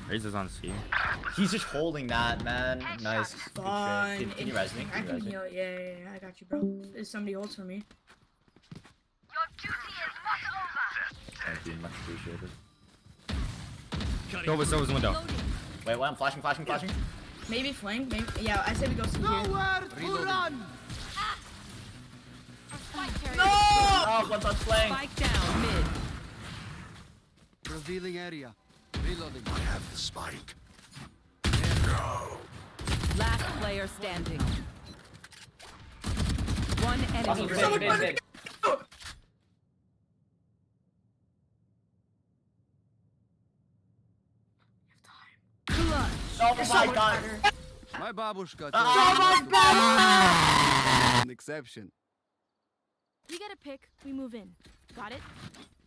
Razor's on C. He's just holding that, man. Nice. Good Fine. shit. Can you res me? I Can you can res me? heal. Yeah, I got you, bro. If somebody holds for me. Thank you, much appreciated. Silver's window. Wait, what? I'm flashing. Maybe flank. Maybe. Yeah, I said we go see here. Run! No! Oh, one touch flank. Spike down mid. Revealing area. Reloading. I have the spike. Last player standing. One enemy. Big. Oh my god. My babushka. An exception. We get a pick, we move in. Got it?